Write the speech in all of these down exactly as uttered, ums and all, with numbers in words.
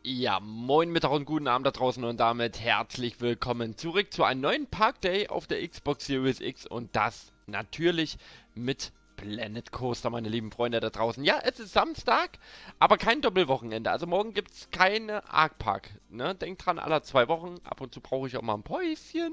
Ja, moin Mittag und guten Abend da draußen und damit herzlich willkommen zurück zu einem neuen Park Day auf der Xbox Series X und das natürlich mit Planet Coaster, meine lieben Freunde da draußen. Ja, es ist Samstag, aber kein Doppelwochenende. Also morgen gibt es keine Ark Park. Ne? Denkt dran, alle zwei Wochen. Ab und zu brauche ich auch mal ein Päuschen.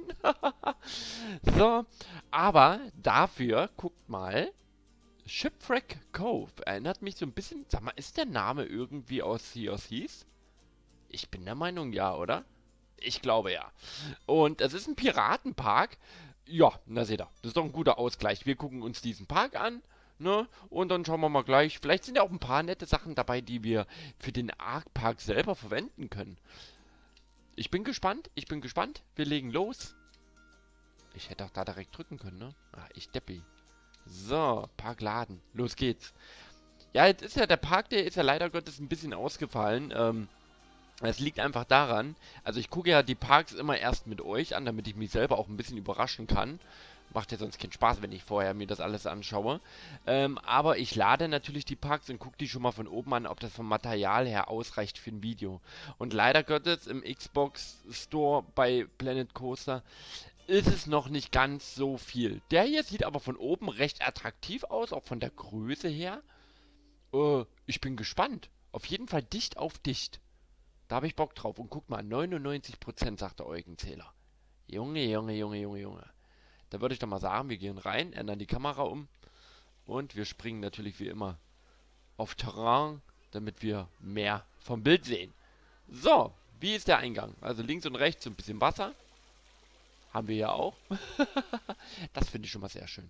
So, aber dafür, guckt mal, Shipwreck Cove erinnert mich so ein bisschen. Sag mal, ist der Name irgendwie aus Sea of Thieves? Ich bin der Meinung, ja, oder? Ich glaube ja. Und es ist ein Piratenpark. Ja, na seht ihr, das ist doch ein guter Ausgleich. Wir gucken uns diesen Park an, ne? Und dann schauen wir mal gleich. Vielleicht sind ja auch ein paar nette Sachen dabei, die wir für den Ark Park selber verwenden können. Ich bin gespannt, ich bin gespannt. Wir legen los. Ich hätte auch da direkt drücken können, ne? Ah, ich Deppi. So, Park laden. Los geht's. Ja, jetzt ist ja der Park, der ist ja leider Gottes ein bisschen ausgefallen. Ähm, Es liegt einfach daran, also ich gucke ja die Parks immer erst mit euch an, damit ich mich selber auch ein bisschen überraschen kann. Macht ja sonst keinen Spaß, wenn ich vorher mir das alles anschaue. Ähm, aber ich lade natürlich die Parks und gucke die schon mal von oben an, ob das vom Material her ausreicht für ein Video. Und leider Gottes im Xbox Store bei Planet Coaster ist es noch nicht ganz so viel. Der hier sieht aber von oben recht attraktiv aus, auch von der Größe her. Äh, ich bin gespannt. Auf jeden Fall dicht auf dicht. Da habe ich Bock drauf. Und guck mal, neunundneunzig Prozent sagt der Eugenzähler. Junge, Junge, Junge, Junge, Junge. Da würde ich doch mal sagen, wir gehen rein, ändern die Kamera um. Und wir springen natürlich wie immer auf Terrain, damit wir mehr vom Bild sehen. So, wie ist der Eingang? Also links und rechts so ein bisschen Wasser. Haben wir ja auch. Das finde ich schon mal sehr schön.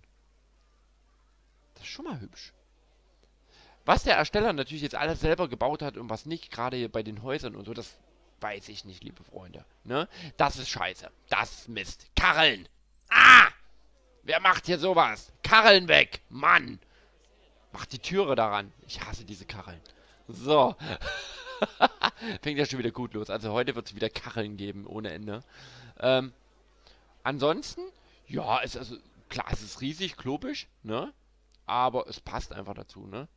Das ist schon mal hübsch. Was der Ersteller natürlich jetzt alles selber gebaut hat und was nicht, gerade hier bei den Häusern und so, das weiß ich nicht, liebe Freunde. Ne? Das ist scheiße. Das ist Mist. Karren! Ah! Wer macht hier sowas? Karren weg! Mann! Macht die Türe daran. Ich hasse diese Karren. So. Fängt ja schon wieder gut los. Also heute wird es wieder Kacheln geben, ohne Ende. Ähm, ansonsten, ja, ist also, klar, es ist riesig, klobisch, ne? Aber es passt einfach dazu, ne?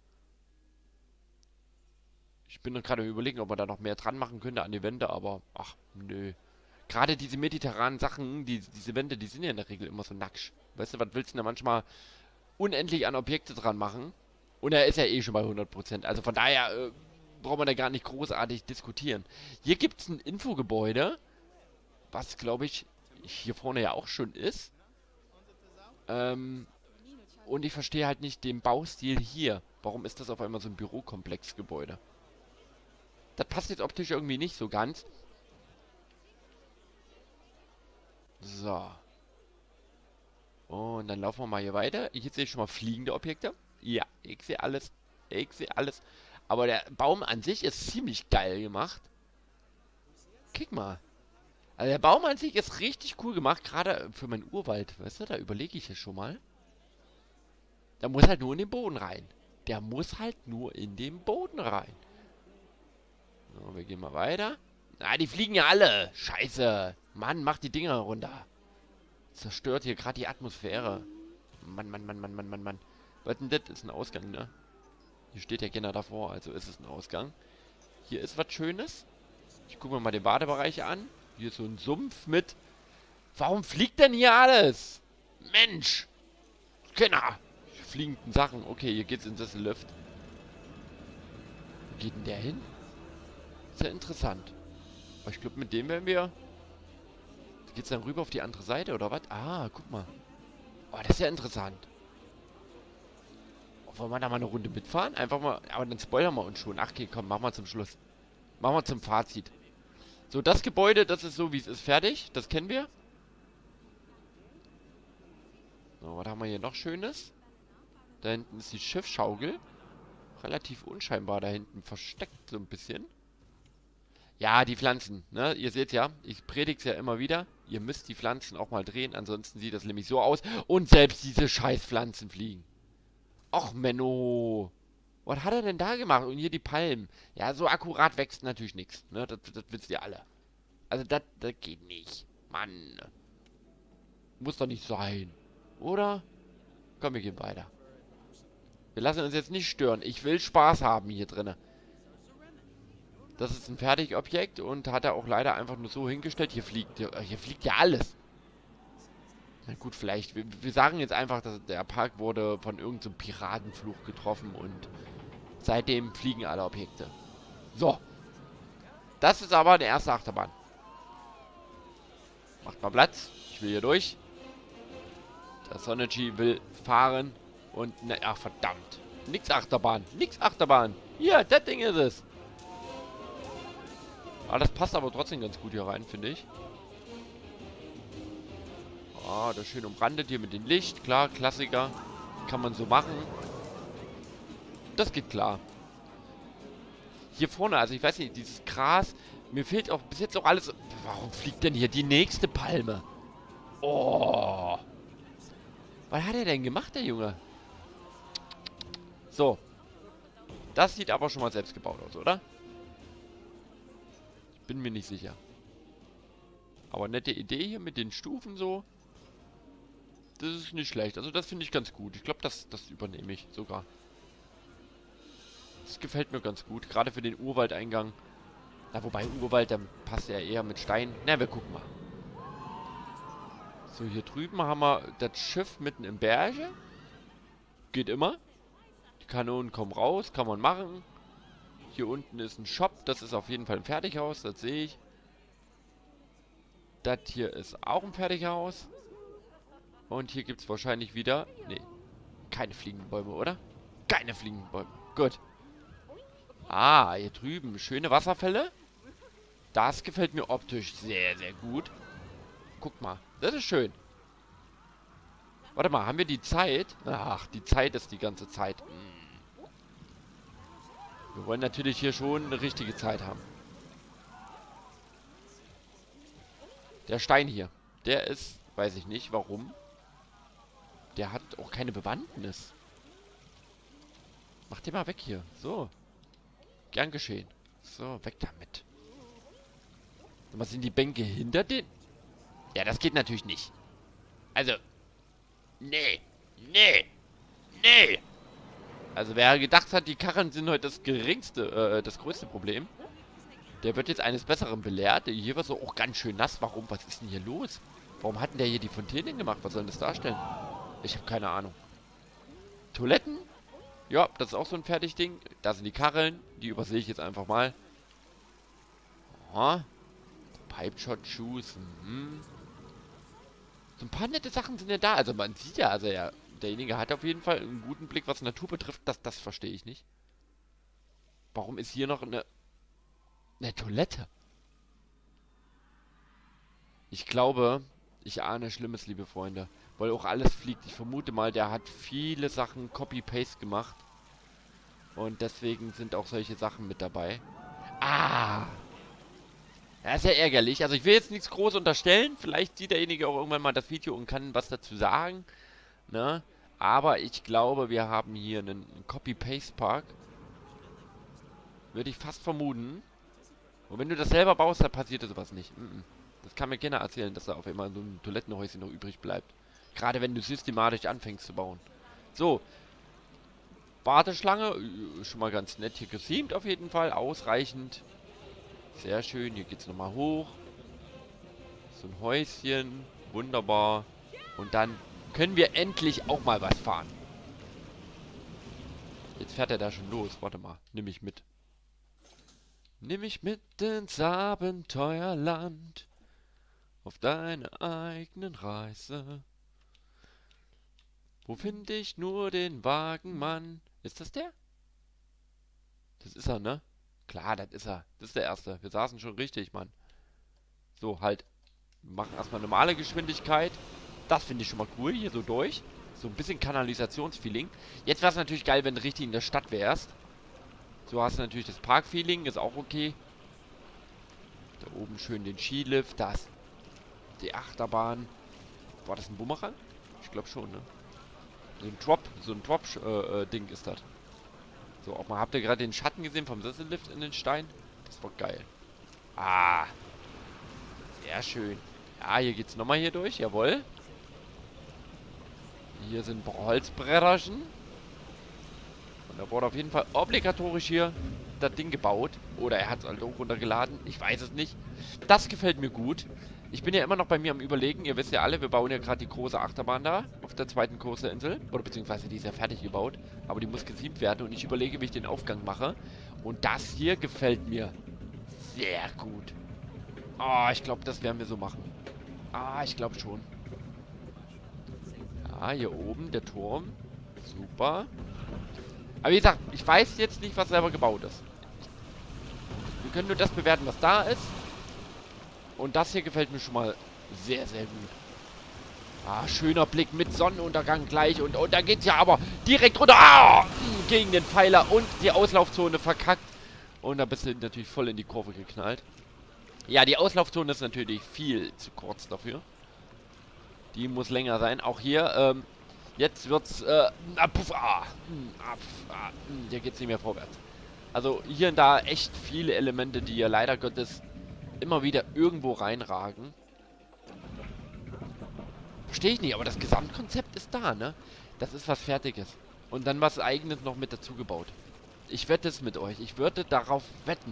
Ich bin gerade überlegen, ob man da noch mehr dran machen könnte an die Wände, aber ach, nö. Gerade diese mediterranen Sachen, die, diese Wände, die sind ja in der Regel immer so nacksch. Weißt du, was willst du denn da manchmal unendlich an Objekte dran machen? Und er ist ja eh schon bei hundert Prozent. Also von daher äh, braucht man da gar nicht großartig diskutieren. Hier gibt es ein Infogebäude, was glaube ich hier vorne ja auch schon ist. Ähm, und ich verstehe halt nicht den Baustil hier. Warum ist das auf einmal so ein Bürokomplexgebäude? Das passt jetzt optisch irgendwie nicht so ganz. So. Und dann laufen wir mal hier weiter. Hier sehe ich schon mal fliegende Objekte. Ja, ich sehe alles. Ich sehe alles. Aber der Baum an sich ist ziemlich geil gemacht. Guck mal. Also der Baum an sich ist richtig cool gemacht. Gerade für meinen Urwald. Weißt du, da überlege ich es schon mal. Der muss halt nur in den Boden rein. Der muss halt nur in den Boden rein. So, wir gehen mal weiter. Ah, die fliegen ja alle. Scheiße. Mann, mach die Dinger runter. Zerstört hier gerade die Atmosphäre. Mann, Mann, Mann, Mann, Mann, Mann, Mann. Was denn das? Ist ein Ausgang, ne? Hier steht ja keiner davor, also ist es ein Ausgang. Hier ist was Schönes. Ich gucke mir mal den Badebereich an. Hier ist so ein Sumpf mit... Warum fliegt denn hier alles? Mensch! Kinder! Fliegenden Sachen. Okay, hier geht's in das Lift. Wo geht denn der hin? Ist ja interessant. Aber ich glaube, mit dem werden wir... Geht's dann rüber auf die andere Seite, oder was? Ah, guck mal. Oh, das ist ja interessant. Oh, wollen wir da mal eine Runde mitfahren? Einfach mal... Aber dann spoilern wir uns schon. Ach, okay, komm, machen wir zum Schluss. Machen wir zum Fazit. So, das Gebäude, das ist so, wie es ist, fertig. Das kennen wir. So, was haben wir hier noch Schönes? Da hinten ist die Schiffsschaukel. Relativ unscheinbar da hinten versteckt, so ein bisschen. Ja, die Pflanzen, ne? Ihr seht ja, ich predige es ja immer wieder. Ihr müsst die Pflanzen auch mal drehen, ansonsten sieht das nämlich so aus. Und selbst diese scheiß Pflanzen fliegen. Och, Menno. Was hat er denn da gemacht? Und hier die Palmen. Ja, so akkurat wächst natürlich nichts, ne? Das, das wisst ihr alle. Also, das, das geht nicht. Mann. Muss doch nicht sein. Oder? Komm, wir gehen weiter. Wir lassen uns jetzt nicht stören. Ich will Spaß haben hier drinnen. Das ist ein Fertigobjekt und hat er auch leider einfach nur so hingestellt. Hier fliegt, hier, hier fliegt ja alles. Na gut, vielleicht. Wir, wir sagen jetzt einfach, dass der Park wurde von irgendeinem Piratenfluch getroffen und seitdem fliegen alle Objekte. So. Das ist aber eine erste Achterbahn. Macht mal Platz. Ich will hier durch. Der Sonichi will fahren und... Na, ach, verdammt. Nix Achterbahn. Nix Achterbahn. Hier, das Ding ist es. Ah, das passt aber trotzdem ganz gut hier rein, finde ich. Ah, das schön umrandet hier mit dem Licht. Klar, Klassiker. Kann man so machen. Das geht klar. Hier vorne, also ich weiß nicht, dieses Gras. Mir fehlt auch bis jetzt auch alles... Warum fliegt denn hier die nächste Palme? Oh. Was hat er denn gemacht, der Junge? So. Das sieht aber schon mal selbst gebaut aus, oder? Bin mir nicht sicher. Aber nette Idee hier mit den Stufen so. Das ist nicht schlecht. Also das finde ich ganz gut. Ich glaube, das, das übernehme ich sogar. Das gefällt mir ganz gut. Gerade für den Urwaldeingang. Na, wobei Urwald, dann passt er eher mit Stein. Na, wir gucken mal. So, hier drüben haben wir das Schiff mitten im Berge. Geht immer. Die Kanonen kommen raus. Kann man machen. Hier unten ist ein Shop. Das ist auf jeden Fall ein Fertighaus. Das sehe ich. Das hier ist auch ein Fertighaus. Und hier gibt es wahrscheinlich wieder... Nee. Keine fliegenden Bäume, oder? Keine fliegenden Bäume. Gut. Ah, hier drüben. Schöne Wasserfälle. Das gefällt mir optisch sehr, sehr gut. Guck mal. Das ist schön. Warte mal, haben wir die Zeit? Ach, die Zeit ist die ganze Zeit. Wir wollen natürlich hier schon eine richtige Zeit haben. Der Stein hier. Der ist... Weiß ich nicht, warum. Der hat auch keine Bewandtnis. Mach den mal weg hier. So. Gern geschehen. So, weg damit. Was sind die Bänke hinter den? Ja, das geht natürlich nicht. Also. Nee. Nee. Nee. Also wer gedacht hat, die Karren sind heute das geringste, äh, das größte Problem. Der wird jetzt eines Besseren belehrt. Hier war so auch ganz schön nass. Warum? Was ist denn hier los? Warum hat denn der hier die Fontänen gemacht? Was soll denn das darstellen? Ich habe keine Ahnung. Toiletten? Ja, das ist auch so ein Fertigding. Da sind die Kacheln. Die übersehe ich jetzt einfach mal. Aha. Pipe Shot Shoes. Mhm. So ein paar nette Sachen sind ja da. Also man sieht ja, also ja, derjenige hat auf jeden Fall einen guten Blick, was Natur betrifft. Das, das verstehe ich nicht. Warum ist hier noch eine, eine Toilette? Ich glaube, ich ahne Schlimmes, liebe Freunde. Weil auch alles fliegt. Ich vermute mal, der hat viele Sachen Copy-Paste gemacht. Und deswegen sind auch solche Sachen mit dabei. Ah! Das ist ja ärgerlich. Also ich will jetzt nichts groß unterstellen. Vielleicht sieht derjenige auch irgendwann mal das Video und kann was dazu sagen. Ne? Aber ich glaube, wir haben hier einen Copy-Paste-Park. Würde ich fast vermuten. Und wenn du das selber baust, dann passiert sowas nicht. Das kann mir keiner erzählen, dass da auf einmal so ein Toilettenhäuschen noch übrig bleibt. Gerade wenn du systematisch anfängst zu bauen. So. Warteschlange. Schon mal ganz nett hier geseamt auf jeden Fall. Ausreichend. Sehr schön. Hier geht es nochmal hoch. So ein Häuschen. Wunderbar. Und dann können wir endlich auch mal was fahren. Jetzt fährt er da schon los. Warte mal. Nimm mich mit. Nimm mich mit ins Abenteuerland. Auf deine eigenen Reise. Wo finde ich nur den Wagenmann? Ist das der? Das ist er, ne? Klar, das ist er. Das ist der Erste. Wir saßen schon richtig, Mann. So, halt. Wir machen erstmal normale Geschwindigkeit. Das finde ich schon mal cool. Hier so durch. So ein bisschen Kanalisationsfeeling. Jetzt wäre es natürlich geil, wenn du richtig in der Stadt wärst. So hast du natürlich das Parkfeeling. Ist auch okay. Da oben schön den Skilift. Da ist die Achterbahn. War das ein Bumerang? Ich glaube schon, ne? So ein Drop, so ein Drop-Ding äh, ist das. So, auch mal, habt ihr gerade den Schatten gesehen vom Sessellift in den Stein? Das war geil. Ah. Sehr schön. Ja, hier geht's nochmal hier durch, jawohl. Hier sind Holzbretterchen. Und da wurde auf jeden Fall obligatorisch hier das Ding gebaut. Oder er hat es halt auch runtergeladen. Ich weiß es nicht. Das gefällt mir gut. Ich bin ja immer noch bei mir am Überlegen. Ihr wisst ja alle, wir bauen ja gerade die große Achterbahn da. Auf der zweiten Coasterinsel. Oder beziehungsweise die ist ja fertig gebaut. Aber die muss gesiebt werden. Und ich überlege, wie ich den Aufgang mache. Und das hier gefällt mir sehr gut. Ah, ich glaube, das werden wir so machen. Ah, ich glaube schon. Ja, hier oben der Turm. Super. Aber wie gesagt, ich weiß jetzt nicht, was selber gebaut ist. Wir können nur das bewerten, was da ist. Und das hier gefällt mir schon mal sehr, sehr gut. Ah, schöner Blick mit Sonnenuntergang gleich. Und, und da geht's ja aber direkt runter. Ah, gegen den Pfeiler und die Auslaufzone verkackt. Und da bist du natürlich voll in die Kurve geknallt. Ja, die Auslaufzone ist natürlich viel zu kurz dafür. Die muss länger sein. Auch hier, ähm, jetzt wird's, äh, ah, puff, ah, ah, puff, ah, hier geht's nicht mehr vorwärts. Also hier und da echt viele Elemente, die ja leider Gottes immer wieder irgendwo reinragen. Verstehe ich nicht, aber das Gesamtkonzept ist da, ne? Das ist was Fertiges. Und dann was Eigenes noch mit dazu gebaut. Ich wette es mit euch. Ich würde darauf wetten.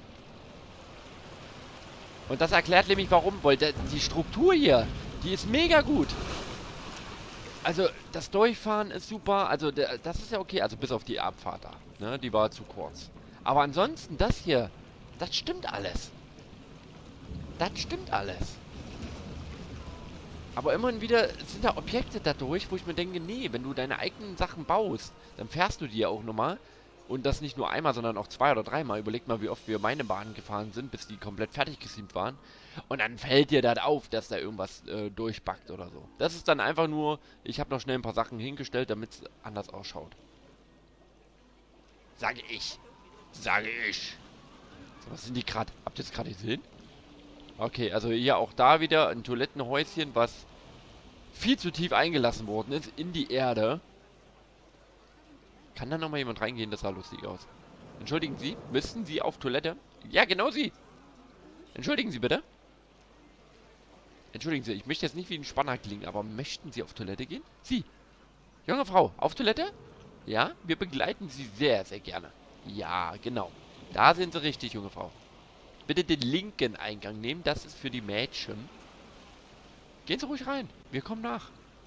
Und das erklärt nämlich warum, weil der, die Struktur hier, die ist mega gut. Also das Durchfahren ist super. Also der, das ist ja okay. Also bis auf die Abfahrt da. Ne? Die war zu kurz. Aber ansonsten das hier, das stimmt alles. Das stimmt alles. Aber immerhin wieder sind da Objekte dadurch, wo ich mir denke, nee, wenn du deine eigenen Sachen baust, dann fährst du die ja auch nochmal. Und das nicht nur einmal, sondern auch zwei oder dreimal. Überleg mal, wie oft wir meine Bahnen gefahren sind, bis die komplett fertig gesiebt waren. Und dann fällt dir das auf, dass da irgendwas äh, durchbackt oder so. Das ist dann einfach nur, ich habe noch schnell ein paar Sachen hingestellt, damit es anders ausschaut. Sage ich. Sage ich. So, was sind die gerade? Habt ihr es gerade gesehen? Okay, also hier auch da wieder ein Toilettenhäuschen, was viel zu tief eingelassen worden ist in die Erde. Kann da nochmal jemand reingehen? Das sah lustig aus. Entschuldigen Sie, müssten Sie auf Toilette? Ja, genau Sie. Entschuldigen Sie bitte. Entschuldigen Sie, ich möchte jetzt nicht wie ein Spanner klingen, aber möchten Sie auf Toilette gehen? Sie, junge Frau, auf Toilette? Ja, wir begleiten Sie sehr, sehr gerne. Ja, genau. Da sind Sie richtig, junge Frau. Bitte den linken Eingang nehmen, das ist für die Mädchen. Gehen Sie ruhig rein, wir kommen nach.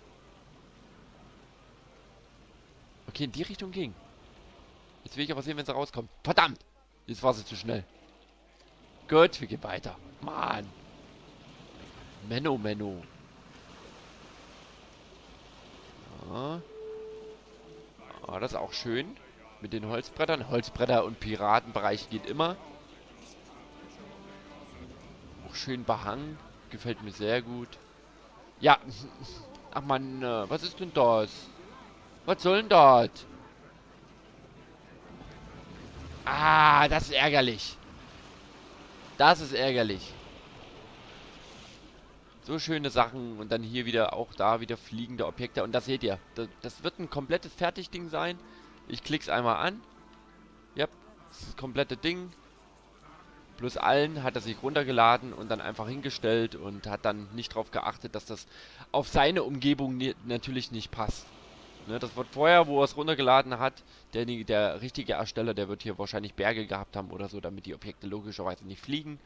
Okay, in die Richtung ging. Jetzt will ich aber sehen, wenn sie rauskommt. Verdammt! Jetzt war sie zu schnell. Gut, wir gehen weiter. Mann. Menno, Menno. Ja. Ah, das ist auch schön. Mit den Holzbrettern. Holzbretter und Piratenbereich geht immer. Auch schön behangen. Gefällt mir sehr gut. Ja. Ach man, was ist denn das? Was soll denn das? Ah, das ist ärgerlich. Das ist ärgerlich. So schöne Sachen und dann hier wieder auch da wieder fliegende Objekte. Und das seht ihr. Das, das wird ein komplettes Fertigding sein. Ich klicke es einmal an. Ja, das komplette Ding. Plus allen hat er sich runtergeladen und dann einfach hingestellt und hat dann nicht darauf geachtet, dass das auf seine Umgebung natürlich nicht passt. Ne, das wird vorher, wo er es runtergeladen hat, der, der richtige Ersteller, der wird hier wahrscheinlich Berge gehabt haben oder so, damit die Objekte logischerweise nicht fliegen.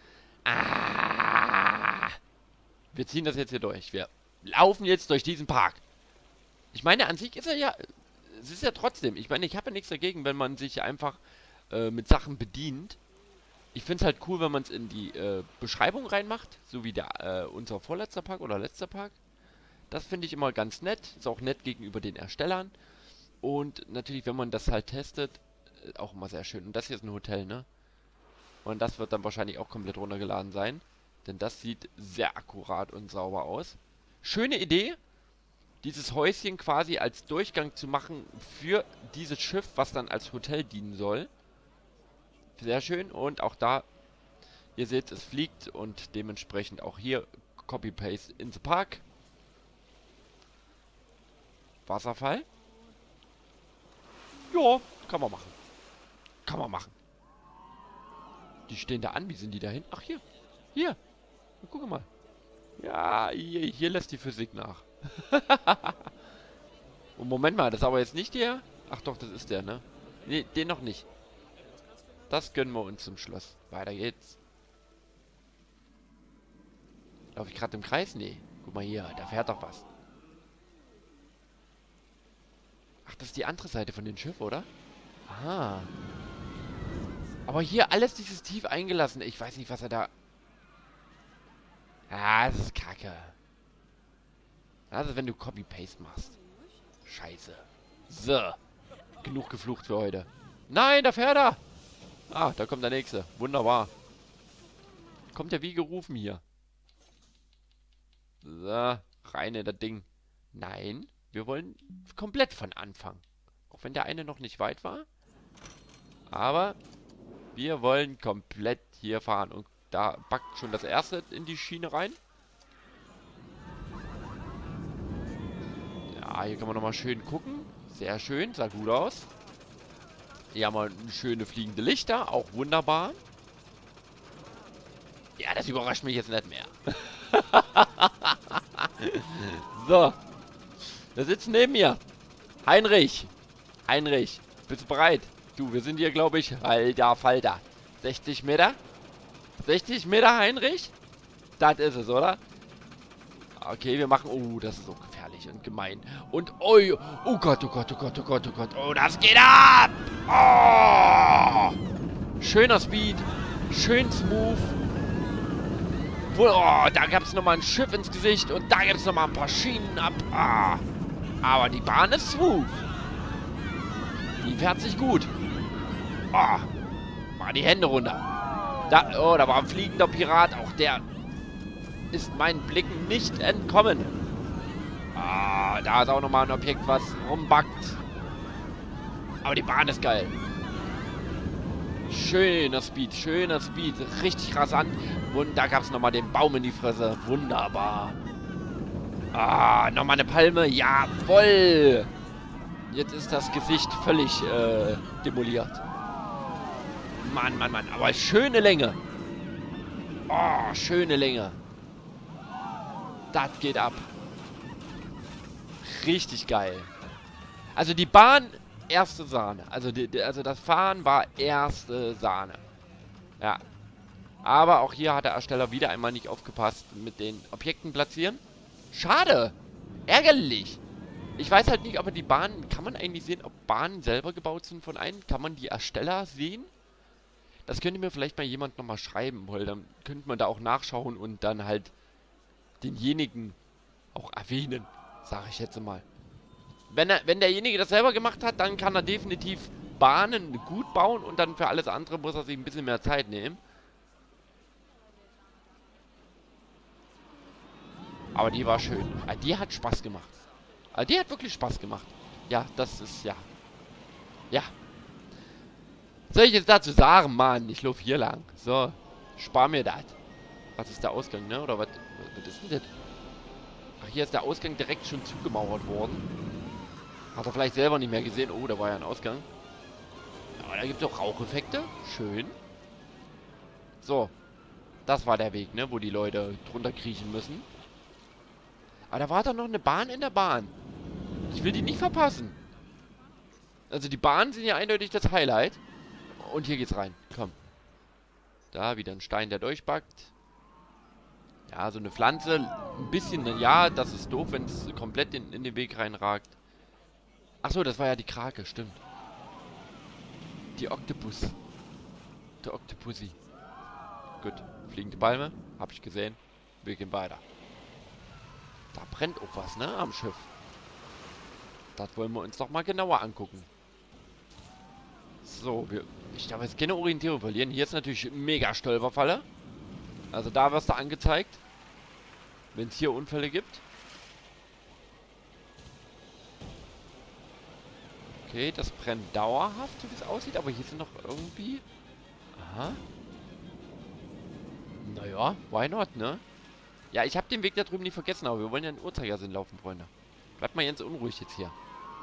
Ah! Wir ziehen das jetzt hier durch. Wir laufen jetzt durch diesen Park. Ich meine, an sich ist er ja... Es ist ja trotzdem... Ich meine, ich habe ja nichts dagegen, wenn man sich einfach äh, mit Sachen bedient. Ich finde es halt cool, wenn man es in die äh, Beschreibung reinmacht, so wie der äh, unser vorletzter Park oder letzter Park. Das finde ich immer ganz nett. Ist auch nett gegenüber den Erstellern. Und natürlich, wenn man das halt testet, auch immer sehr schön. Und das hier ist ein Hotel, ne? Und das wird dann wahrscheinlich auch komplett runtergeladen sein. Denn das sieht sehr akkurat und sauber aus. Schöne Idee, dieses Häuschen quasi als Durchgang zu machen für dieses Schiff, was dann als Hotel dienen soll. Sehr schön. Und auch da, ihr seht, es fliegt und dementsprechend auch hier Copy-Paste in the Park. Wasserfall. Ja, kann man machen. Kann man machen. Die stehen da an. Wie sind die da hin? Ach, hier. Hier. Guck mal. Ja, hier, hier lässt die Physik nach. Und Moment mal, das ist aber jetzt nicht der... Ach doch, das ist der, ne? Ne, den noch nicht. Das gönnen wir uns zum Schluss. Weiter geht's. Laufe ich gerade im Kreis? Nee. Guck mal hier, da fährt doch was. Ach, das ist die andere Seite von dem Schiff, oder? Aha. Aber hier alles dieses tief eingelassen. Ich weiß nicht, was er da... Ah, das ist kacke. Also wenn du Copy-Paste machst. Scheiße. So. Genug geflucht für heute. Nein, da fährt er. Ah, da kommt der nächste. Wunderbar. Kommt ja wie gerufen hier. So, rein in das Ding. Nein, wir wollen komplett von Anfang. Auch wenn der eine noch nicht weit war. Aber wir wollen komplett hier fahren. Und da packt schon das erste in die Schiene rein. Ja, hier kann man nochmal schön gucken. Sehr schön, sah gut aus. Hier haben wir schöne fliegende Lichter, auch wunderbar. Ja, das überrascht mich jetzt nicht mehr. So. Da sitzt neben mir Heinrich. Heinrich, bist du bereit? Du, wir sind hier, glaube ich, alter Falter. sechzig Meter? sechzig Meter, Heinrich? Das ist es, oder? Okay, wir machen... Oh, das ist so gefährlich und gemein. Und... Oh, oh Gott, oh Gott, oh Gott, oh Gott, oh Gott. Oh, das geht ab! Oh! Schöner Speed. Schön smooth. Wo, oh, da gab es nochmal ein Schiff ins Gesicht. Und da gibt es nochmal ein paar Schienen ab. Ah. Aber die Bahn ist smooth. Die fährt sich gut. Oh. Mal die Hände runter. Da, oh, da war ein fliegender Pirat. Auch der... ist meinen Blicken nicht entkommen. Ah, da ist auch nochmal ein Objekt, was rumbackt. Aber die Bahn ist geil. Schöner Speed, schöner Speed. Richtig rasant. Und da gab es nochmal den Baum in die Fresse. Wunderbar. Ah, nochmal eine Palme. Jawoll. Jetzt ist das Gesicht völlig äh, demoliert. Mann, Mann, Mann. Aber schöne Länge. Oh, schöne Länge. Das geht ab. Richtig geil. Also die Bahn, erste Sahne. Also, die, die, also das Fahren war erste Sahne. Ja. Aber auch hier hat der Ersteller wieder einmal nicht aufgepasst mit den Objekten platzieren. Schade. Ärgerlich. Ich weiß halt nicht, aber die Bahnen, kann man eigentlich sehen, ob Bahnen selber gebaut sind von einem? Kann man die Ersteller sehen? Das könnte mir vielleicht mal jemand nochmal schreiben, weil dann könnte man da auch nachschauen und dann halt denjenigen auch erwähnen, sage ich jetzt mal. Wenn er, wenn derjenige das selber gemacht hat, dann kann er definitiv Bahnen gut bauen und dann für alles andere muss er sich ein bisschen mehr Zeit nehmen. Aber die war schön. Die hat Spaß gemacht. Die hat wirklich Spaß gemacht. Ja, das ist, ja. Ja. Soll ich jetzt dazu sagen, Mann, ich laufe hier lang. So, spar mir das. Was ist der Ausgang, ne? Oder was, was ist denn das? Ach, hier ist der Ausgang direkt schon zugemauert worden. Hat er vielleicht selber nicht mehr gesehen. Oh, da war ja ein Ausgang. Aber da gibt es auch Raucheffekte. Schön. So. Das war der Weg, ne? Wo die Leute drunter kriechen müssen. Aber da war doch noch eine Bahn in der Bahn. Ich will die nicht verpassen. Also die Bahnen sind ja eindeutig das Highlight. Und hier geht's rein. Komm. Da wieder ein Stein, der durchbackt. Ja, so eine Pflanze. Ein bisschen, ja, das ist doof, wenn es komplett in, in den Weg reinragt. Achso, das war ja die Krake, stimmt. Die Oktopus. Der Oktopussi. Gut. Fliegende Palme. Hab ich gesehen. Wir gehen weiter. Da brennt auch was, ne? Am Schiff. Das wollen wir uns doch mal genauer angucken. So, wir, ich darf jetzt keine Orientierung verlieren. Hier ist natürlich mega Stolperfalle. Also da wirst du angezeigt, wenn es hier Unfälle gibt. Okay, das brennt dauerhaft, so wie es aussieht. Aber hier sind noch irgendwie... Aha. Naja, why not, ne? Ja, ich habe den Weg da drüben nicht vergessen, aber wir wollen ja in den Uhrzeigersinn laufen, Freunde. Bleibt mal ganz unruhig jetzt hier.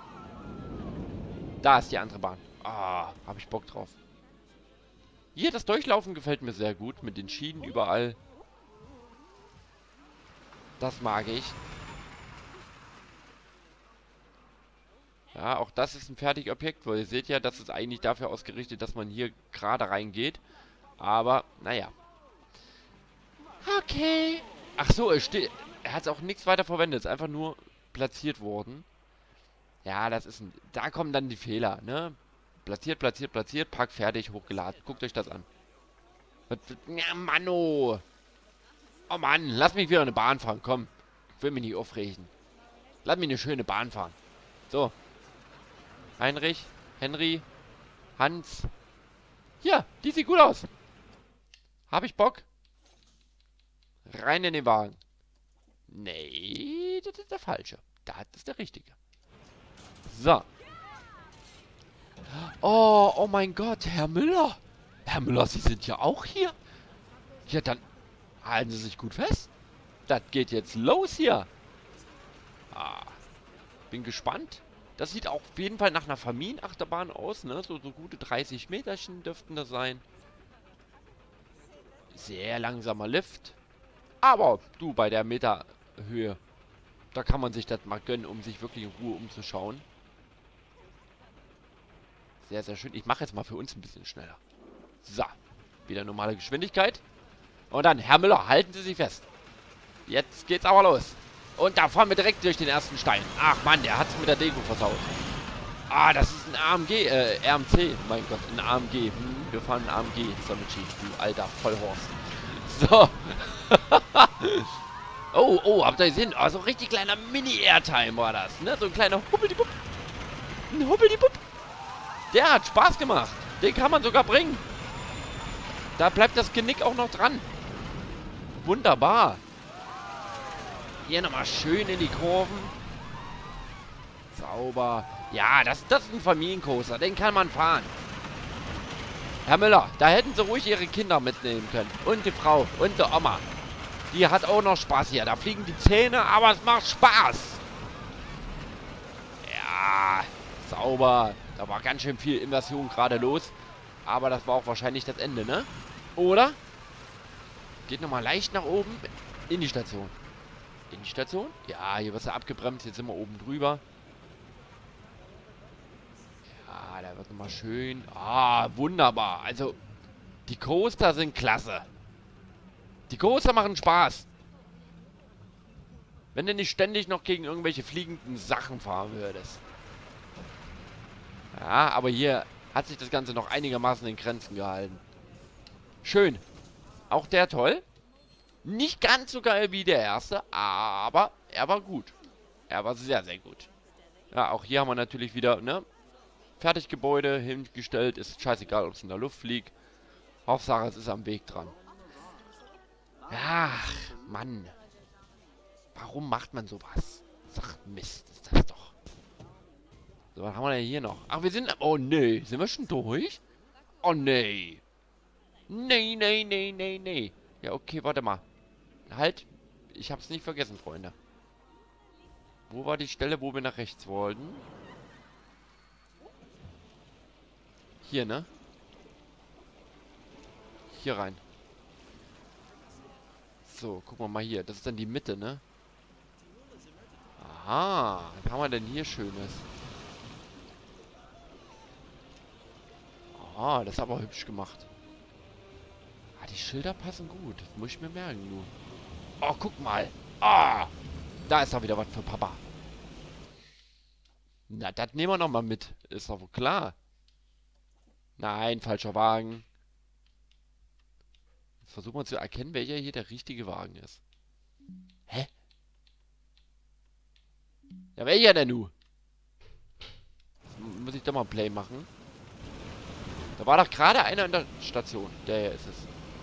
Da ist die andere Bahn. Ah, habe ich Bock drauf. Hier, das Durchlaufen gefällt mir sehr gut. Mit den Schienen überall. Das mag ich. Ja, auch das ist ein Fertigobjekt, weil ihr seht ja, das ist eigentlich dafür ausgerichtet, dass man hier gerade reingeht. Aber, naja. Okay. Ach so, es steht. Er hat auch nichts weiter verwendet, ist einfach nur platziert worden. Ja, das ist ein. Da kommen dann die Fehler, ne? Platziert, platziert, platziert, Pack fertig, hochgeladen. Guckt euch das an. Ja, Manno. Oh Mann, lass mich wieder eine Bahn fahren, komm. Ich will mich nicht aufregen. Lass mich eine schöne Bahn fahren. So. Heinrich, Henry, Hans. Ja, die sieht gut aus. Hab ich Bock? Rein in den Wagen. Nee, das ist der falsche. Das ist der richtige. So. Oh, oh mein Gott, Herr Müller. Herr Müller, Sie sind ja auch hier. Ja, dann halten Sie sich gut fest. Das geht jetzt los hier. Ah, bin gespannt. Das sieht auch auf jeden Fall nach einer Familienachterbahn aus, ne? So, so gute dreißig Meterchen dürften das sein. Sehr langsamer Lift. Aber du, bei der Meterhöhe, da kann man sich das mal gönnen, um sich wirklich in Ruhe umzuschauen. Sehr, sehr schön. Ich mache jetzt mal für uns ein bisschen schneller. So. Wieder normale Geschwindigkeit. Und dann, Herr Müller, halten Sie sich fest. Jetzt geht's aber los. Und da fahren wir direkt durch den ersten Stein. Ach Mann, der hat's mit der Deko versaut. Ah, das ist ein A M G, äh, R M C. Mein Gott, ein A M G. Hm, wir fahren ein A M G, Sonichi, du alter Vollhorst. So. Oh, oh, habt ihr gesehen? Oh, so ein richtig kleiner Mini-Airtime war das, ne? So ein kleiner Huppeldibupp. Ein Huppeldibupp. Der hat Spaß gemacht. Den kann man sogar bringen. Da bleibt das Genick auch noch dran. Wunderbar. Hier nochmal schön in die Kurven. Sauber. Ja, das, das ist ein Familiencoaster. Den kann man fahren. Herr Müller, da hätten Sie ruhig Ihre Kinder mitnehmen können. Und die Frau und die Oma. Die hat auch noch Spaß hier. Da fliegen die Zähne, aber es macht Spaß. Ja, sauber. Da war ganz schön viel Inversion gerade los. Aber das war auch wahrscheinlich das Ende, ne? Oder? Geht nochmal leicht nach oben. In die Station. In die Station? Ja, hier wird sie abgebremst. Jetzt sind wir oben drüber. Ja, da wird nochmal schön. Ah, wunderbar. Also, die Coaster sind klasse. Die Coaster machen Spaß. Wenn du nicht ständig noch gegen irgendwelche fliegenden Sachen fahren würdest. Ja, aber hier hat sich das Ganze noch einigermaßen in Grenzen gehalten. Schön. Auch der toll. Nicht ganz so geil wie der erste, aber er war gut. Er war sehr, sehr gut. Ja, auch hier haben wir natürlich wieder, ne? Fertiggebäude hingestellt. Ist scheißegal, ob es in der Luft fliegt. Hauptsache, es ist am Weg dran. Ach, Mann. Warum macht man sowas? Sag, Mist, ist das doch. So, was haben wir denn hier noch? Ach, wir sind... Oh, nee. Sind wir schon durch? Oh, nee. Nee, nee, nee, nee, nee. Ja, okay, warte mal. Halt. Ich hab's nicht vergessen, Freunde. Wo war die Stelle, wo wir nach rechts wollten? Hier, ne? Hier rein. So, gucken wir mal hier. Das ist dann die Mitte, ne? Aha. Was haben wir denn hier Schönes? Ah, das ist aber hübsch gemacht. Ah, die Schilder passen gut. Das muss ich mir merken, du. Oh, guck mal. Ah, da ist doch wieder was für Papa. Na, das nehmen wir noch mal mit. Ist doch wohl klar. Nein, falscher Wagen. Jetzt versuchen wir zu erkennen, welcher hier der richtige Wagen ist. Hä? Ja, welcher denn nu? Muss ich doch mal Play machen. Da war doch gerade einer in der Station. Der hier ist es.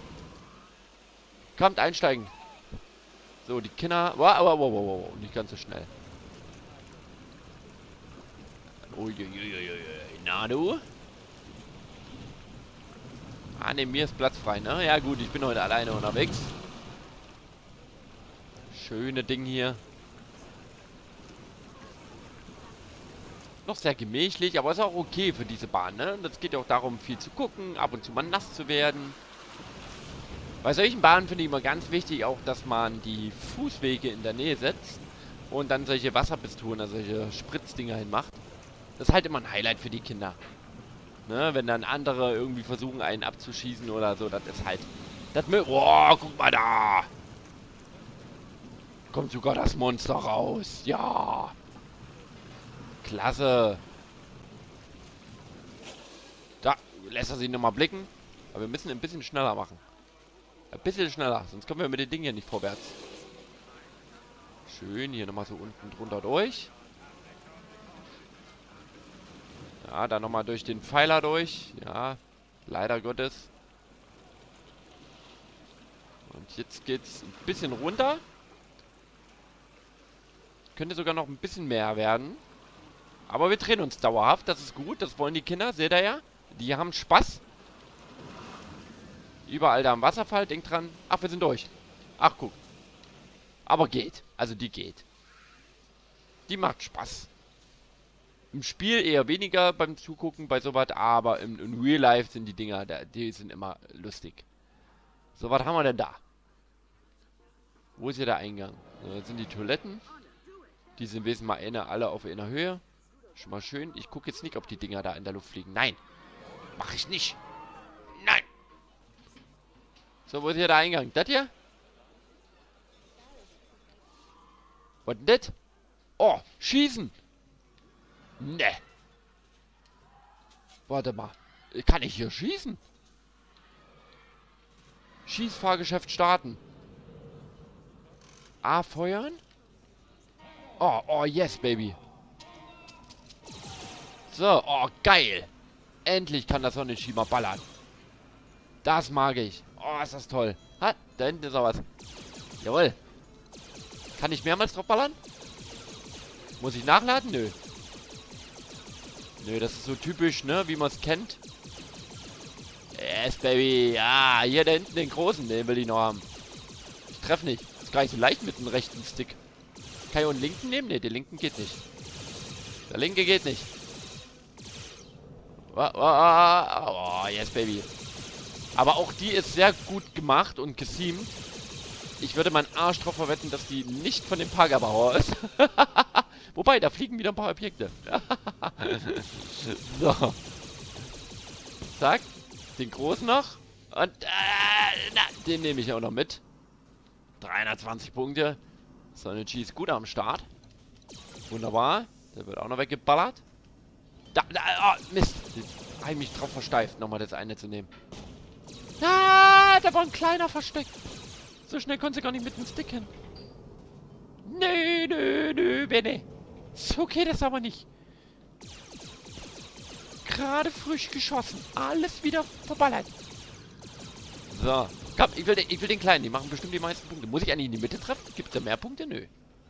Kommt, einsteigen. So, die Kinder... Wow, wow, wow, wow, wow. Nicht ganz so schnell. Uiuiuiui. Na du? Ah, ne, mir ist Platz frei, ne? Ja gut, ich bin heute alleine unterwegs. Schöne Ding hier. Noch sehr gemächlich, aber ist auch okay für diese Bahn, ne? Und es geht ja auch darum, viel zu gucken, ab und zu mal nass zu werden. Bei solchen Bahnen finde ich immer ganz wichtig auch, dass man die Fußwege in der Nähe setzt und dann solche Wasserpistolen, also solche Spritzdinger hinmacht. Das ist halt immer ein Highlight für die Kinder. Ne, wenn dann andere irgendwie versuchen, einen abzuschießen oder so, das ist halt... Das mö... Oh, guck mal da! Kommt sogar das Monster raus. Ja! Klasse! Da lässt er sich nochmal blicken. Aber wir müssen ein bisschen schneller machen. Ein bisschen schneller, sonst kommen wir mit den Dingen hier nicht vorwärts. Schön, hier nochmal so unten drunter durch. Ja, dann nochmal durch den Pfeiler durch. Ja, leider Gottes. Und jetzt geht's ein bisschen runter. Könnte sogar noch ein bisschen mehr werden. Aber wir drehen uns dauerhaft, das ist gut. Das wollen die Kinder, seht ihr ja. Die haben Spaß. Überall da am Wasserfall, denkt dran. Ach, wir sind durch. Ach, guck. Aber geht. Also die geht. Die macht Spaß. Im Spiel eher weniger beim Zugucken bei sowas, aber im, im Real Life sind die Dinger, die sind immer lustig. So, was haben wir denn da? Wo ist hier der Eingang? So, das sind die Toiletten. Die sind wesentlich mal eine, alle auf einer Höhe. Schon mal schön. Ich gucke jetzt nicht, ob die Dinger da in der Luft fliegen. Nein. Mach ich nicht. Nein. So, wo ist hier der Eingang? Das hier? Was denn das? Oh, schießen. Ne. Warte mal. Kann ich hier schießen? Schießfahrgeschäft starten. A, feuern. Oh, oh, yes, baby. So, oh, geil. Endlich kann das Sonnenschieber ballern. Das mag ich. Oh, ist das toll. Ha, da hinten ist auch was. Jawohl. Kann ich mehrmals drauf ballern? Muss ich nachladen? Nö. Nö, das ist so typisch, ne? Wie man es kennt. Yes, baby. Ja, hier da hinten den großen, den will ich noch haben. Ich treffe nicht. Ist gar nicht so leicht mit dem rechten Stick. Kann ich auch einen linken nehmen? Ne, der linken geht nicht. Der linke geht nicht. Oh, oh, oh, yes, baby. Aber auch die ist sehr gut gemacht und geseamt. Ich würde meinen Arsch drauf verwetten, dass die nicht von dem Parkerbauer ist. Wobei, da fliegen wieder ein paar Objekte. So. Zack. Den großen noch. Und äh, na, den nehme ich auch noch mit. dreihundertzwanzig Punkte. Sonichi ist gut am Start. Wunderbar. Der wird auch noch weggeballert. Da, da, oh, Mist. Jetzt habe ich mich drauf versteift, nochmal das eine zu nehmen. Ah, da war ein kleiner versteckt. So schnell konnte sie gar nicht mit dem Stick hin. Nö, nö, nö, Bene. So geht das aber nicht. Gerade frisch geschossen. Alles wieder verballert. So. Komm, ich will, den, ich will den Kleinen. Die machen bestimmt die meisten Punkte. Muss ich eigentlich in die Mitte treffen? Gibt es da mehr Punkte? Nö.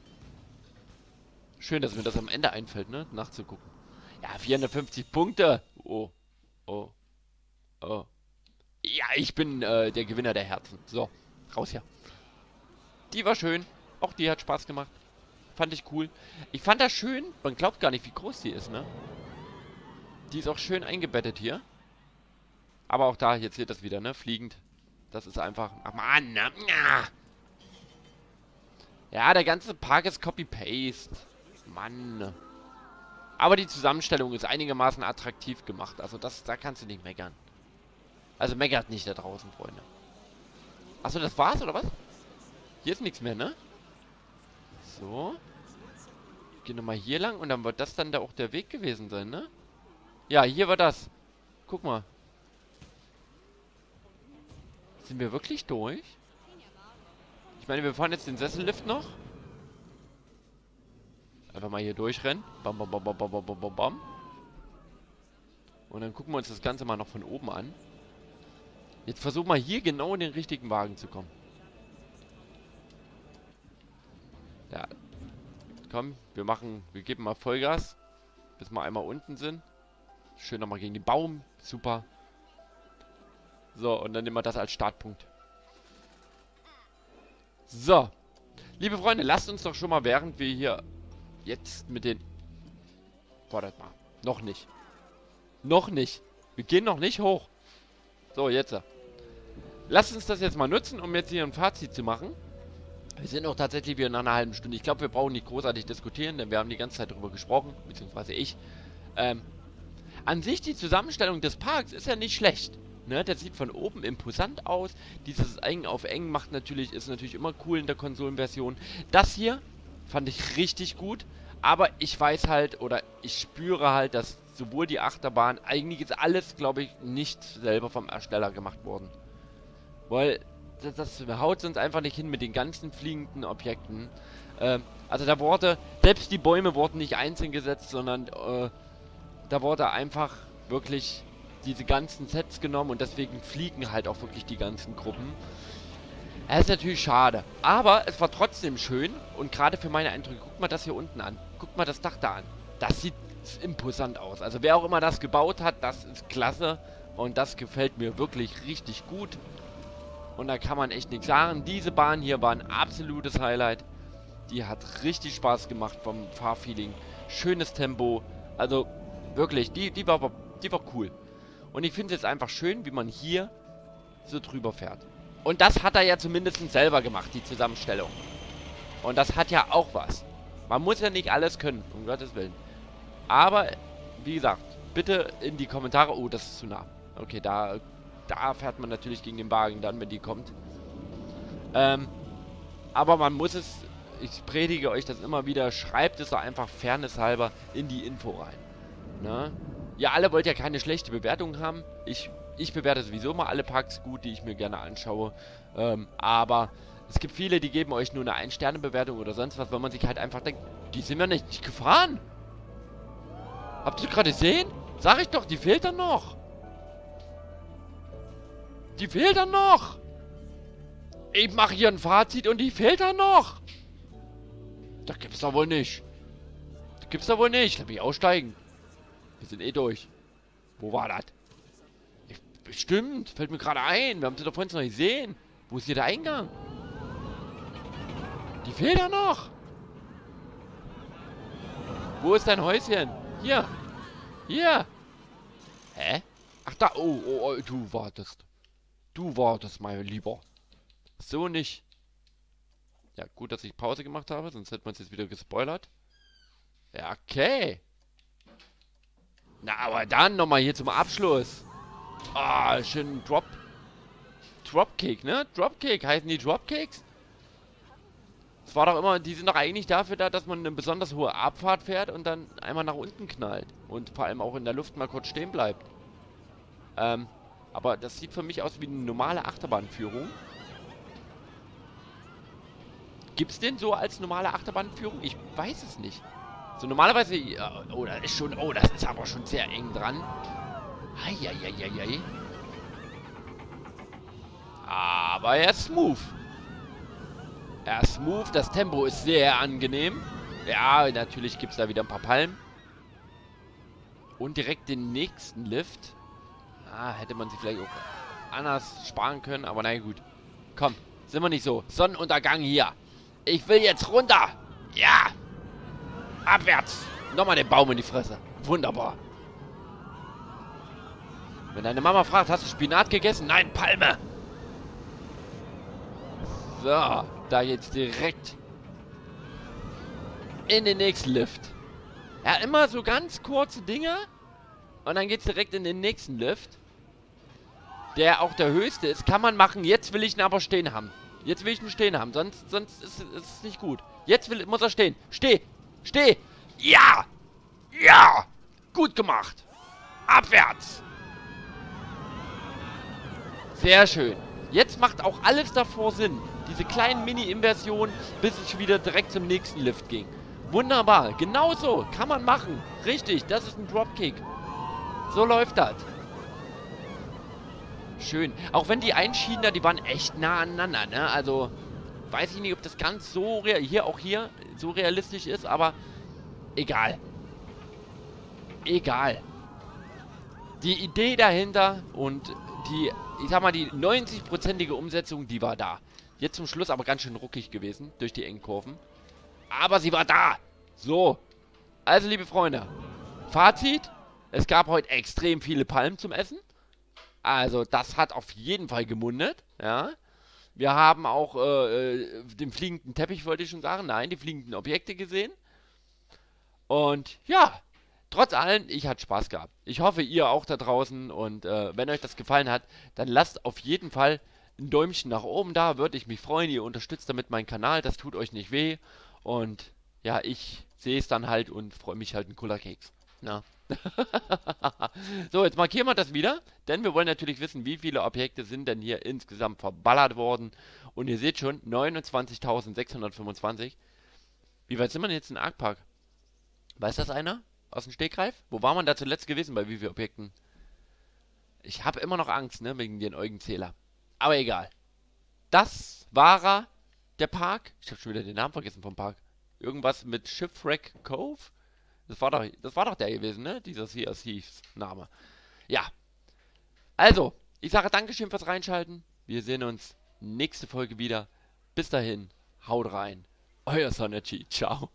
Schön, dass mir das am Ende einfällt, ne? Nachzugucken. Ja, vierhundertfünfzig Punkte. Oh. Oh. Oh. Ja, ich bin äh, der Gewinner der Herzen. So. Raus hier. Die war schön. Auch die hat Spaß gemacht. Fand ich cool. Ich fand das schön. Man glaubt gar nicht, wie groß die ist, ne? Die ist auch schön eingebettet hier. Aber auch da, jetzt seht ihr das wieder, ne? Fliegend. Das ist einfach... Ach Mann, ne? Ja, der ganze Park ist Copy-Paste. Mann. Aber die Zusammenstellung ist einigermaßen attraktiv gemacht. Also das, da kannst du nicht meckern. Also meckert nicht da draußen, Freunde. Achso, das war's, oder was? Hier ist nichts mehr, ne? So. Gehen nochmal hier lang und dann wird das dann da auch der Weg gewesen sein, ne? Ja, hier war das. Guck mal. Sind wir wirklich durch? Ich meine, wir fahren jetzt den Sessellift noch. Einfach mal hier durchrennen. Bam, bam, bam, bam, bam, bam, bam, bam. Und dann gucken wir uns das Ganze mal noch von oben an. Jetzt versuchen wir hier genau in den richtigen Wagen zu kommen. Ja. Komm, wir machen, wir geben mal Vollgas. Bis wir einmal unten sind. Schön nochmal gegen den Baum. Super. So, und dann nehmen wir das als Startpunkt. So. Liebe Freunde, lasst uns doch schon mal, während wir hier jetzt mit den... Wartet mal. Noch nicht. Noch nicht. Wir gehen noch nicht hoch. So, jetzt. Lasst uns das jetzt mal nutzen, um jetzt hier ein Fazit zu machen. Wir sind auch tatsächlich wieder nach einer halben Stunde. Ich glaube, wir brauchen nicht großartig diskutieren, denn wir haben die ganze Zeit darüber gesprochen, beziehungsweise ich. Ähm, an sich die Zusammenstellung des Parks ist ja nicht schlecht. Ne, der sieht von oben imposant aus. Dieses eng auf eng macht natürlich, ist natürlich immer cool in der Konsolenversion. Das hier fand ich richtig gut. Aber ich weiß halt, oder ich spüre halt, dass sowohl die Achterbahn, eigentlich ist alles, glaube ich, nicht selber vom Ersteller gemacht worden. Weil das, das haut uns einfach nicht hin mit den ganzen fliegenden Objekten. Ähm, also da wurde, selbst die Bäume wurden nicht einzeln gesetzt, sondern äh, da wurde einfach wirklich diese ganzen Sets genommen und deswegen fliegen halt auch wirklich die ganzen Gruppen. Das ist natürlich schade. Aber es war trotzdem schön und gerade für meine Eindrücke, guck mal das hier unten an. Guck mal das Dach da an. Das sieht imposant aus. Also wer auch immer das gebaut hat, das ist klasse und das gefällt mir wirklich richtig gut. Und da kann man echt nichts sagen. Diese Bahn hier war ein absolutes Highlight. Die hat richtig Spaß gemacht vom Fahrfeeling. Schönes Tempo. Also wirklich, die, die, war, die war cool. Und ich finde es jetzt einfach schön, wie man hier so drüber fährt. Und das hat er ja zumindest selber gemacht, die Zusammenstellung. Und das hat ja auch was. Man muss ja nicht alles können, um Gottes Willen. Aber, wie gesagt, bitte in die Kommentare... Oh, das ist zu nah. Okay, da, da fährt man natürlich gegen den Wagen dann, wenn die kommt. Ähm, aber man muss es... Ich predige euch das immer wieder. Schreibt es doch einfach fairnesshalber in die Info rein. Ne? Ihr alle wollt ja keine schlechte Bewertung haben. Ich... Ich bewerte sowieso mal alle Parks gut, die ich mir gerne anschaue. Ähm, aber es gibt viele, die geben euch nur eine ein-Sterne-Bewertung oder sonst was, weil man sich halt einfach denkt, die sind wir nicht, nicht gefahren. Habt ihr gerade gesehen? Sag ich doch, die fehlt dann noch. Die fehlt dann noch. Ich mache hier ein Fazit und die fehlt dann noch. Das gibt's doch wohl nicht. Das gibt's doch wohl nicht. Lass mich aussteigen. Wir sind eh durch. Wo war das? Stimmt, fällt mir gerade ein. Wir haben sie doch vorhin noch nicht gesehen. Wo ist hier der Eingang? Die fehlt da noch. Wo ist dein Häuschen? Hier. Hier. Hä? Ach da. Oh, oh, oh, du wartest. Du wartest, mein Lieber. So nicht. Ja, gut, dass ich Pause gemacht habe, sonst hätte man es jetzt wieder gespoilert. Ja, okay. Na, aber dann nochmal hier zum Abschluss. Ah, schön Drop. Dropkick, ne? Dropkick, heißen die Dropkicks? Das war doch immer, die sind doch eigentlich dafür da, dass man eine besonders hohe Abfahrt fährt und dann einmal nach unten knallt. Und vor allem auch in der Luft mal kurz stehen bleibt. Ähm, aber das sieht für mich aus wie eine normale Achterbahnführung. Gibt's den so als normale Achterbahnführung? Ich weiß es nicht. So normalerweise, ja, oh, das ist schon, oh, das ist aber schon sehr eng dran. Eieieiei. Aber er ist smooth. Er ist smooth. Das Tempo ist sehr angenehm. Ja, natürlich gibt es da wieder ein paar Palmen. Und direkt den nächsten Lift. Ah, hätte man sich vielleicht auch anders sparen können. Aber naja, gut. Komm, sind wir nicht so. Sonnenuntergang hier. Ich will jetzt runter. Ja. Abwärts. Nochmal den Baum in die Fresse. Wunderbar. Wenn deine Mama fragt, hast du Spinat gegessen? Nein, Palme. So, da jetzt direkt in den nächsten Lift. Ja, immer so ganz kurze Dinge. Und dann geht's direkt in den nächsten Lift. Der auch der höchste ist. Kann man machen. Jetzt will ich ihn aber stehen haben. Jetzt will ich ihn stehen haben. Sonst, sonst ist, ist es nicht gut. Jetzt will, muss er stehen. Steh. Steh. Ja. Ja. Gut gemacht. Abwärts. Sehr schön. Jetzt macht auch alles davor Sinn. Diese kleinen Mini-Inversionen, bis ich wieder direkt zum nächsten Lift ging. Wunderbar. Genauso. Kann man machen. Richtig. Das ist ein Dropkick. So läuft das. Schön. Auch wenn die Einschienen da, die waren echt nah aneinander, ne? Also, weiß ich nicht, ob das ganz so real, hier auch hier so realistisch ist, aber egal. Egal. Die Idee dahinter und die, ich sag mal, die neunzig-prozentige Umsetzung, die war da. Jetzt zum Schluss aber ganz schön ruckig gewesen durch die engen Kurven. Aber sie war da. So. Also, liebe Freunde. Fazit. Es gab heute extrem viele Palmen zum Essen. Also, das hat auf jeden Fall gemundet. Ja. Wir haben auch äh, den fliegenden Teppich, wollte ich schon sagen. Nein, die fliegenden Objekte gesehen. Und ja, Trotz allem, ich hatte Spaß gehabt. Ich hoffe, ihr auch da draußen. Und äh, wenn euch das gefallen hat, dann lasst auf jeden Fall ein Däumchen nach oben da. Würde ich mich freuen. Ihr unterstützt damit meinen Kanal. Das tut euch nicht weh. Und ja, ich sehe es dann halt und freue mich halt, ein cooler Keks. Na. So, jetzt markieren wir das wieder, denn wir wollen natürlich wissen, wie viele Objekte sind denn hier insgesamt verballert worden. Und ihr seht schon, neunundzwanzigtausendsechshundertfünfundzwanzig. Wie weit sind wir denn jetzt in Ark Park? Weiß das einer? Aus dem Stegreif? Wo war man da zuletzt gewesen, bei wie vielen Objekten? Ich habe immer noch Angst, ne, wegen den Eugenzähler. Aber egal. Das war er, der Park. Ich habe schon wieder den Namen vergessen vom Park. Irgendwas mit Shipwreck Cove? Das war doch, das war doch der gewesen, ne? Dieser Sea of Thieves Name. Ja. Also, ich sage Dankeschön fürs Reinschalten. Wir sehen uns nächste Folge wieder. Bis dahin, haut rein. Euer Sonergy. Ciao.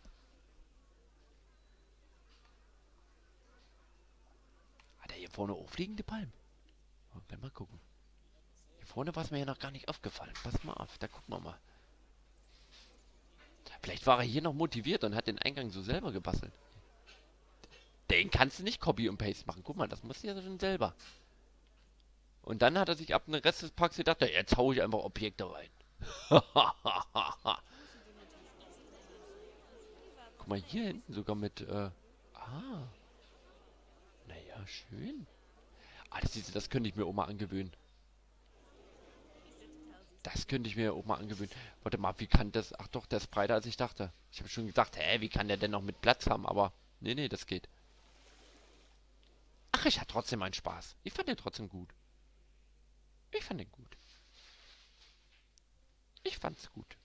Hat er hier vorne auch fliegende Palmen? Mal gucken. Hier vorne war es mir ja noch gar nicht aufgefallen. Pass mal auf, da gucken wir mal. Vielleicht war er hier noch motiviert und hat den Eingang so selber gebastelt. Den kannst du nicht Copy und Paste machen. Guck mal, das muss ja schon selber. Und dann hat er sich ab dem Rest des Parks gedacht, ja, jetzt hau ich einfach Objekte rein. Guck mal, hier hinten sogar mit, äh, ah. Naja, schön. Ah, das, ist, das könnte ich mir auch mal angewöhnen. Das könnte ich mir auch mal angewöhnen. Warte mal, wie kann das... Ach doch, der ist breiter als ich dachte. Ich habe schon gedacht, hä, wie kann der denn noch mit Platz haben? Aber, nee, nee, das geht. Ach, ich hatte trotzdem meinen Spaß. Ich fand den trotzdem gut. Ich fand den gut. Ich fand's gut.